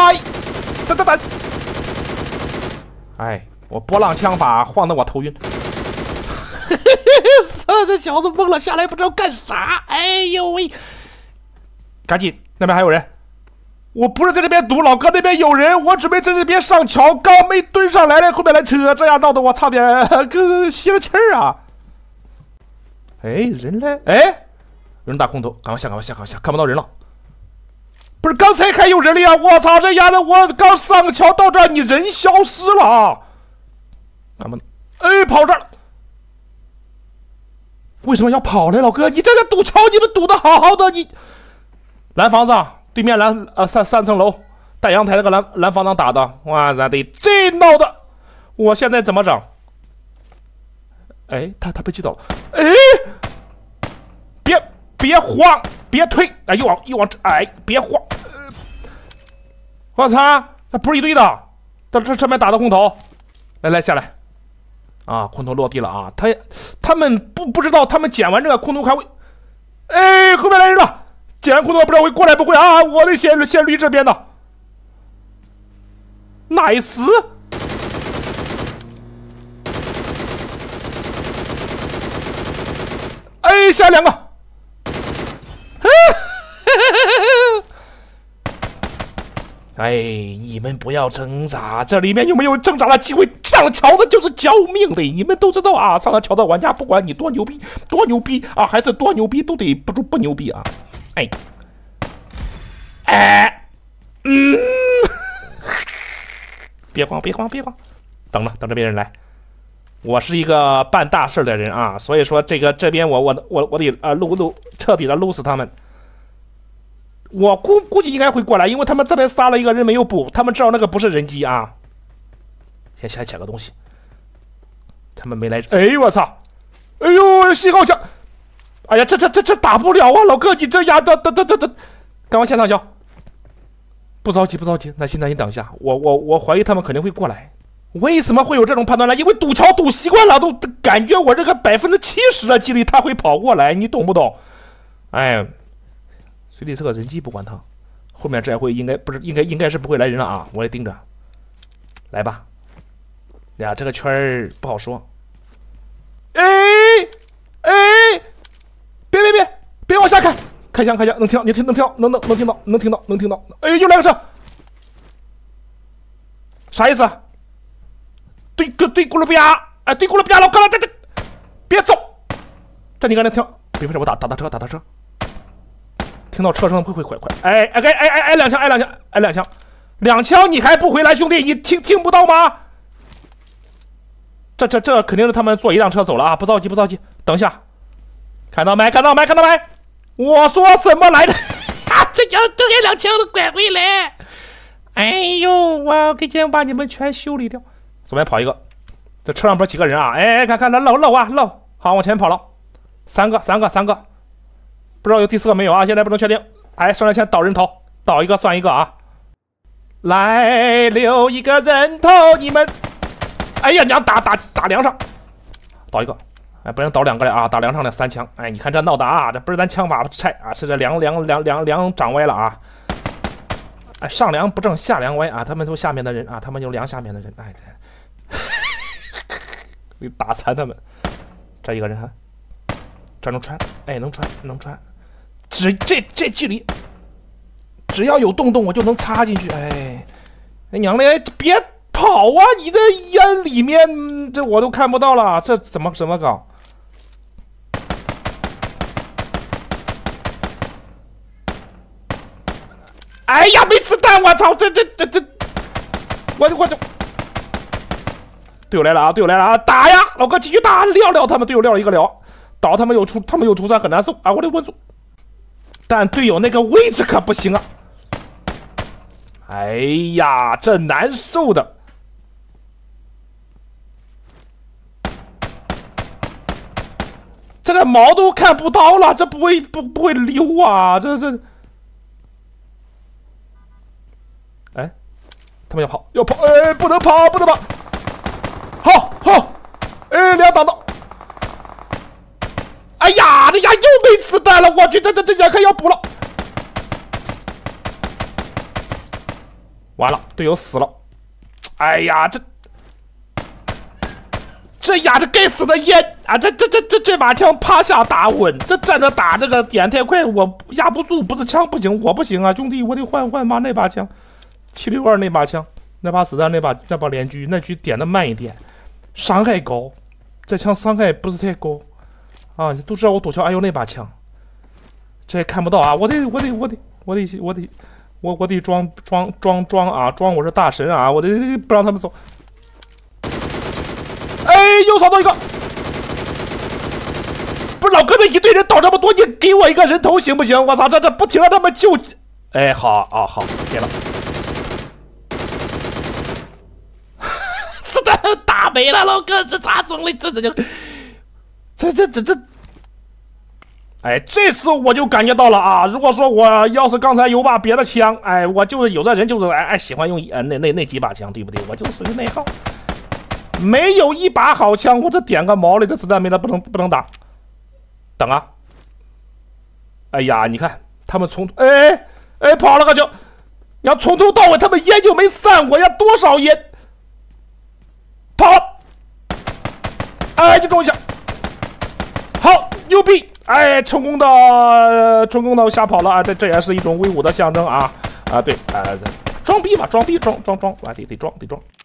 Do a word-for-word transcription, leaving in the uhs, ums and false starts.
哎，等等等，哎，我波浪枪法晃得我头晕。操，这小子懵了，下来不知道干啥。哎呦喂！赶紧，那边还有人。我不是在这边堵，老哥那边有人，我准备在这边上桥，刚没蹲上来了，后面来车，这样闹得我差点跟吸了气儿啊！哎，人嘞？哎，有人打空投，赶快下，赶快下，赶快下，看不到人了。不是，刚才还有人了呀！我操，这丫的，我刚上桥到这儿，你人消失了啊！俺们，哎，跑这儿了。为什么要跑呢，老哥？你这个堵桥，你们堵得好好的，你蓝房子。对面蓝呃三三层楼带阳台那个蓝蓝房子打的，哇塞的，这闹的，我现在怎么整？哎，他他被击倒了，哎，别别慌，别推，哎，又往又往，哎，别慌，呃、我操，那不是一堆的，这这这边打的空投，来来下来，啊，空投落地了啊，他他们不不知道，他们捡完这个空投还会，哎，后面来人了。捡完空投不知道会过来不会啊！我得先先捋这边的。nice， 哎，下两个。哎，你们不要挣扎，这里面有没有挣扎的机会？上了桥的就是交命的，你们都知道啊！上了桥的玩家，不管你多牛逼，多牛逼啊，还是多牛逼，都得不不牛逼啊！哎，哎，嗯，别慌，别慌，别慌，等着，等着别人来。我是一个办大事的人啊，所以说这个这边我我我我得啊撸撸，彻底的撸死他们。我估估计应该会过来，因为他们这边杀了一个人没有补，他们知道那个不是人机啊。先先抢个东西，他们没来。哎我操！哎呦，信号枪！哎呀，这这这这打不了啊，老哥，你这丫的，这这这这，赶快先上桥。不着急，不着急，那现在你等一下，我我我怀疑他们肯定会过来。为什么会有这种判断呢？因为堵桥堵习惯了，都感觉我这个百分之七十的几率他会跑过来，你懂不懂？哎。水里是个人机，不管他，后面这回应该不是应该应该是不会来人了啊！我也盯着，来吧。呀，这个圈儿不好说。哎哎，别别别别往下看，开枪开枪，能听到你听能听到能能能听到能听到能听到。哎，又来个车，啥意思？对对对，咕噜比亚，哎，对咕噜比亚，老哥了，这这别走，这你刚才听，别别我打打他车打他车。听到车声会会快快，哎哎哎哎哎哎两枪，哎两枪，哎两枪，两枪你还不回来，兄弟，你听听不到吗？这这这肯定是他们坐一辆车走了啊！不着急不着急，等一下，看到没？看到没？看到没？我说什么来着？啊，这枪这给两枪都拐回来！哎呦，我给先把你们全修理掉。左边跑一个，这车上不是几个人啊？哎哎，看看他漏漏啊漏，好往前跑了，三个三个三个。不知道有第四个没有啊？现在不能确定。哎，上来先倒人头，倒一个算一个啊！来留一个人头，你们！哎呀，娘打打打梁上，倒一个，哎，不能倒两个了啊！打梁上的三枪，哎，你看这闹的啊！这不是咱枪法拆啊，是这梁梁梁梁梁长歪了啊！哎，上梁不正下梁歪啊！他们都下面的人啊，他们就梁下面的人，哎，这打残他们。这一个人还，这能穿，哎，能穿能穿。只这这距离，只要有洞洞我就能插进去。哎，哎娘嘞，别跑啊！你这烟里面这我都看不到了，这怎么怎么搞？哎呀，没子弹！我操，这这这这，我我这队友来了啊！队友来了啊！打呀，老哥继续打，撂撂他们，队友撂了一个撂，倒他们有出，他们有出山很难受啊！我得稳住。但队友那个位置可不行啊！哎呀，这难受的。这个毛都看不到了，这不会不不会溜啊！这这，哎，他们要跑要跑，哎，不能跑不能跑！好好，哎，两挡到。哎呀，这丫又没子弹了！我去，这这这眼看要补了。 完了，队友死了。哎呀，这这呀，这该死的烟啊！这这这这这把枪趴下打稳，这站着打这个点太快，我压不住，不是枪不行，我不行啊，兄弟，我得换换把那把枪，七六二那把枪，那把子弹，那把那把连狙，那狙点的慢一点，伤害高，这枪伤害不是太高啊！都知道我躲枪，哎呦那把枪，这也看不到啊！我得我得我得我得我得我我得装装装装啊，装我是大神啊！我得不让他们走。哎，又扫到一个，不是老哥，这一队人倒这么多，你给我一个人头行不行？我操，这这不停让他们救。哎，好啊，好，别了。子弹打没了，老哥，这咋整的？这这这这这这这。哎，这次我就感觉到了啊！如果说我要是刚才有把别的枪，哎，我就是有的人就是哎哎喜欢用呃那那那几把枪，对不对？我就是属于内耗，没有一把好枪，我这点个毛嘞！这子弹没了，不能不能打，等啊！哎呀，你看他们从哎哎跑了个球，你要从头到尾他们烟就没散过呀，多少烟？跑了，哎，就中一下，好牛逼！哎，成功的，呃、成功的吓跑了啊！这这也是一种威武的象征啊！啊，对，啊、呃，装逼嘛，装逼，装装装，啊，得得装得装。